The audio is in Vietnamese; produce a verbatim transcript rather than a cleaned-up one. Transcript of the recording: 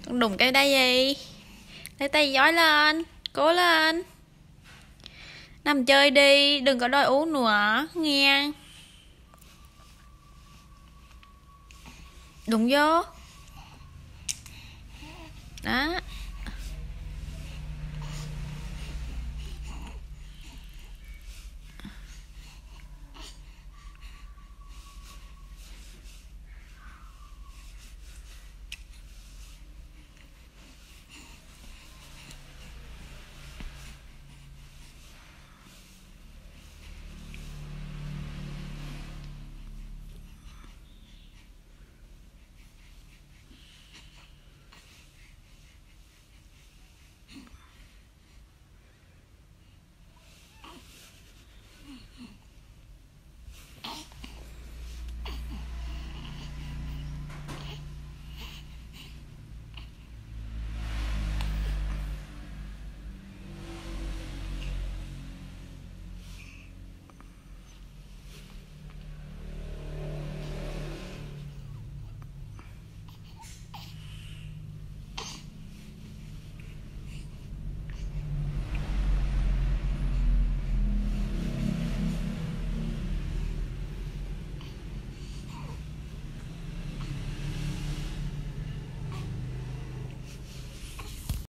Con đụng cái đây gì? Lấy tay giói lên. Cố lên. Nằm chơi đi. Đừng có đòi uống nữa. Nghe. Đụng vô. Đó.